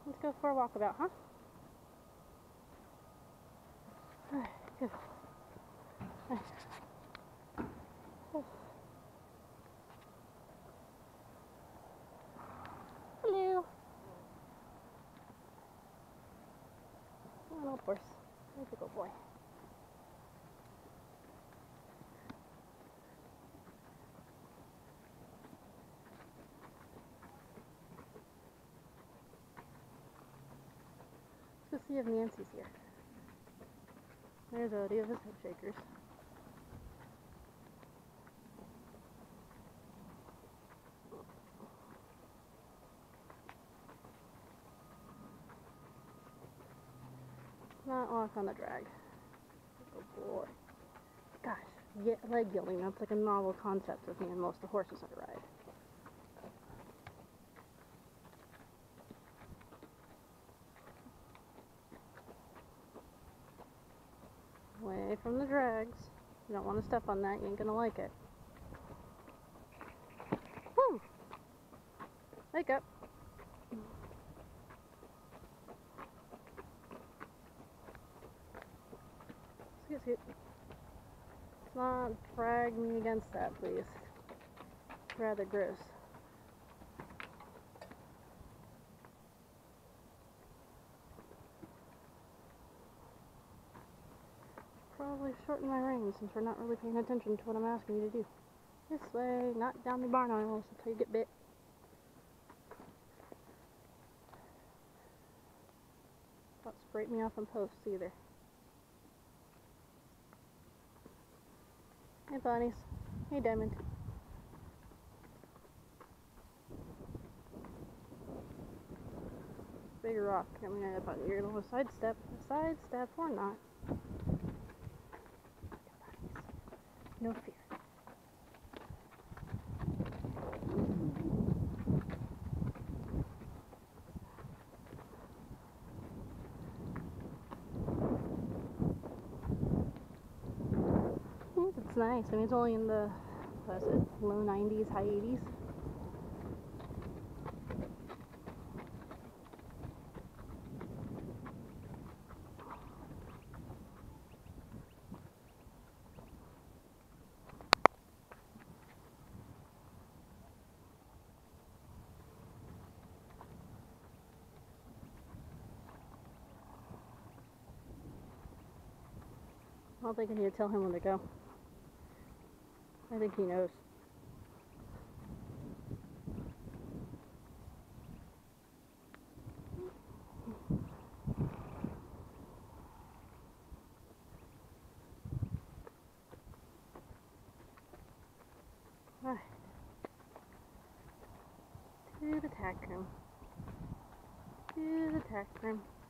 Let's go for a walkabout, huh? Alright, good. Hello. Little horse. There's a good boy. Let's go see if Nancy's here. There's Odie of his head shakers. Not walk on the drag. Oh boy. Gosh, leg yielding, that's like a novel concept with me and most of the horses I ride. Away from the drags. You don't want to step on that, you ain't gonna like it. Woo! Wake up. Scoot. Let's not drag me against that, please. It's rather gross. Probably shorten my reins since we're not really paying attention to what I'm asking you to do. This way, not down the barn aisles until you get bit. Don't scrape me off on posts either. Hey bunnies. Hey Diamond. Bigger rock coming up on your little sidestep. Sidestep or not. No fear. It's nice. I mean, it's only in the, what is it, low 90s, high 80s. I don't think I need to tell him when to go. I think he knows. Alright. To the tack room. To the tack room.